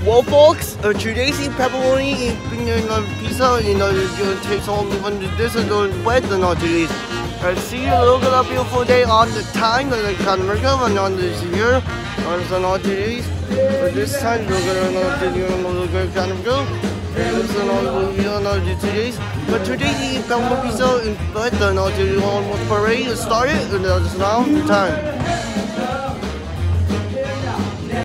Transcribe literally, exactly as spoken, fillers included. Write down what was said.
Well, folks, uh, today's pepperoni in uh, pizza, you know, it takes all when this is the wet and all today's. Uh, see you look at a beautiful day on the time that I can recover and on this year. And all today's. For this time, we're gonna do you kind of go. This and all we don't know today's. But today, the pizza in bed and all the almost parade started and that's now the time.